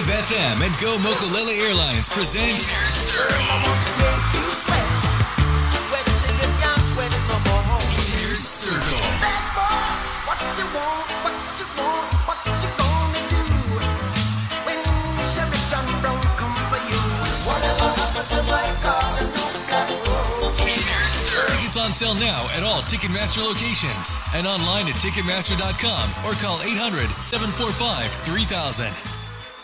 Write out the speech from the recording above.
FM and Go Mokulele Airlines present Inner Circle. Inner Circle. What you want, what you want, what you gonna do when Chevy John Brown come for you? Whatever happens to my car, the new black rose. Inner Circle. Tickets on sale now at all Ticketmaster locations and online at Ticketmaster.com or call 800-745-3000.